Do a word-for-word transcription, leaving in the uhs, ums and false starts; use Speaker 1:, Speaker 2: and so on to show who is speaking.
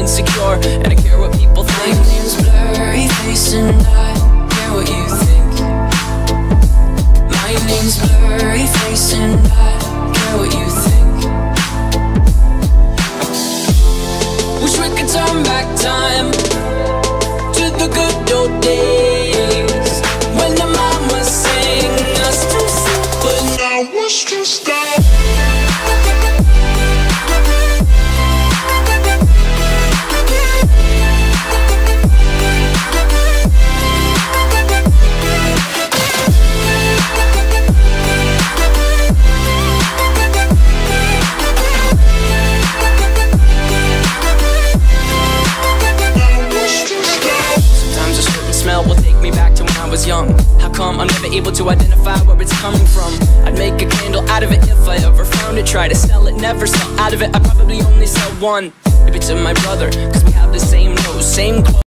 Speaker 1: insecure, and I care what people think.
Speaker 2: My name's Blurry Face and I care what you think. My name's Blurry Face and I care what you think. Wish we could turn back time to the good old days when the mama sang us to sleep, but now we're stressed out.
Speaker 1: Smell will take me back to when I was young. How come I'm never able to identify where it's coming from? I'd make a candle out of it if I ever found it. Try to sell it, never sell out of it. I probably only sell one. Maybe to my brother, cause we have the same nose, same clothes.